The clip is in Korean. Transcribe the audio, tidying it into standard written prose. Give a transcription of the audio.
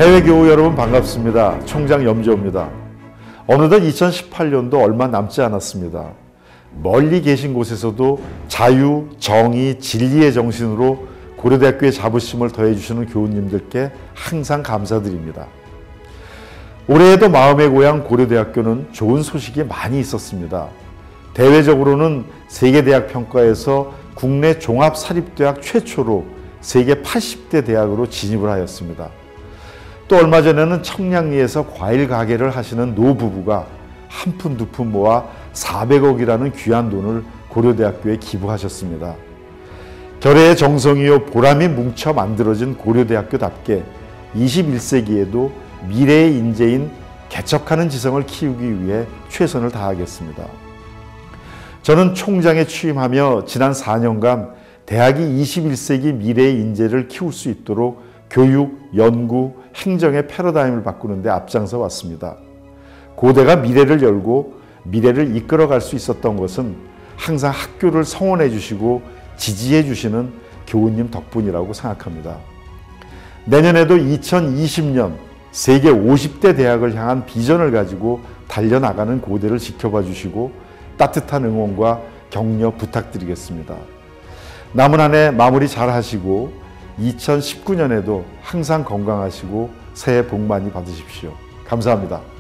해외교우 여러분 반갑습니다. 총장 염지호입니다. 어느덧 2018년도 얼마 남지 않았습니다. 멀리 계신 곳에서도 자유, 정의, 진리의 정신으로 고려대학교의 자부심을 더해주시는 교우님들께 항상 감사드립니다. 올해에도 마음의 고향 고려대학교는 좋은 소식이 많이 있었습니다. 대외적으로는 세계대학평가에서 국내 종합사립대학 최초로 세계 80대 대학으로 진입을 하였습니다. 또 얼마 전에는 청량리에서 과일 가게를 하시는 노부부가 한 푼 두 푼 모아 400억이라는 귀한 돈을 고려대학교에 기부하셨습니다. 결의의 정성이요 보람이 뭉쳐 만들어진 고려대학교답게 21세기에도 미래의 인재인 개척하는 지성을 키우기 위해 최선을 다하겠습니다. 저는 총장에 취임하며 지난 4년간 대학이 21세기 미래의 인재를 키울 수 있도록 교육, 연구, 행정의 패러다임을 바꾸는 데 앞장서 왔습니다. 고대가 미래를 열고 미래를 이끌어갈 수 있었던 것은 항상 학교를 성원해 주시고 지지해 주시는 교우님 덕분이라고 생각합니다. 내년에도 2020년 세계 50대 대학을 향한 비전을 가지고 달려나가는 고대를 지켜봐 주시고 따뜻한 응원과 격려 부탁드리겠습니다. 남은 한 해 마무리 잘 하시고 2019년에도 항상 건강하시고 새해 복 많이 받으십시오. 감사합니다.